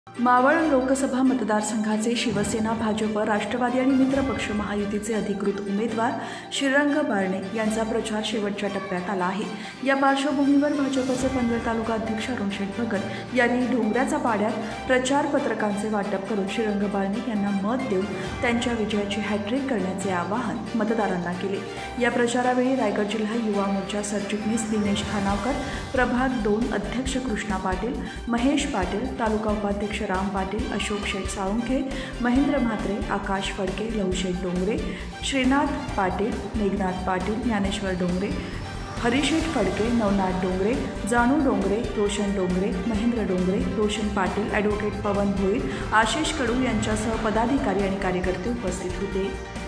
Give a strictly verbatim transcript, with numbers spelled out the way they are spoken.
मावळ लोकसभा मतदारसंघाचे शिवसेना, भाजप, राष्ट्रवादी आणि मित्रपक्ष महायुतीचे अधिकृत उमेदवार श्रीरंग बारणे यांचा प्रचार शेवटच्या टप्प्यात आला आहे। या पार्श्वभूमीवर भाजपचे पनवेल तालुका अध्यक्ष अरुण शेठ भगत यांनी डोंगऱ्याचा पाड्यात प्रचार पत्रकांचे वाटप करून श्रीरंग बारणे यांना मत देऊन त्यांच्या विजयाची हॅट्रिक करण्याचे आवाहन मतदारांना केले। या प्रचारावेळी रायगड जिल्हा युवा मोर्चा सरचिटणीस दिनेश खानावकर, प्रभाग दोन अध्यक्ष कृष्णा पाटील, महेश पाटील, तालुका उपाध्यक्ष राम पाटील, अशोक शेठ साळुंखे, महेंद्र म्हात्रे, आकाश फडके, लहुशेठ डोंगरे, श्रीनाथ पाटील, मेघनाथ पाटील, ज्ञानेश्वर डोंगरे, हरिशेठ फडके, नवनाथ डोंगरे, जानू डोंगरे, रोशन डोंगरे, महेंद्र डोंगरे, रोशन पाटील, ॲडव्होकेट पवन भोईर, आशिष कडू यांच्यासह पदाधिकारी आणि कार्यकर्ते उपस्थित होते।